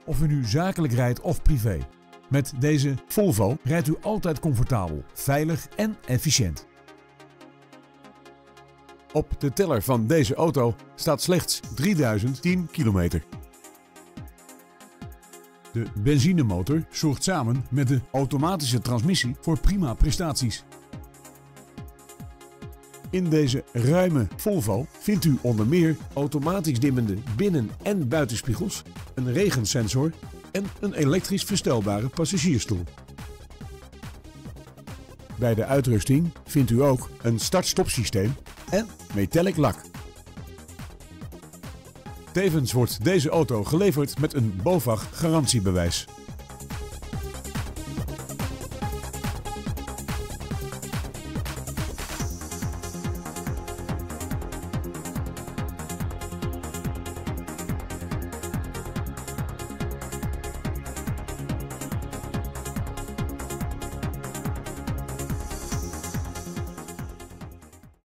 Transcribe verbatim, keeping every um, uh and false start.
Of u nu zakelijk rijdt of privé. Met deze Volvo rijdt u altijd comfortabel, veilig en efficiënt. Op de teller van deze auto staat slechts drieduizend tien kilometer. De benzinemotor zorgt samen met de automatische transmissie voor prima prestaties. In deze ruime Volvo vindt u onder meer automatisch dimmende binnen- en buitenspiegels, een regensensor en een elektrisch verstelbare passagiersstoel. Bij de uitrusting vindt u ook een start-stop systeem en metallic lak. Tevens wordt deze auto geleverd met een BOVAG garantiebewijs.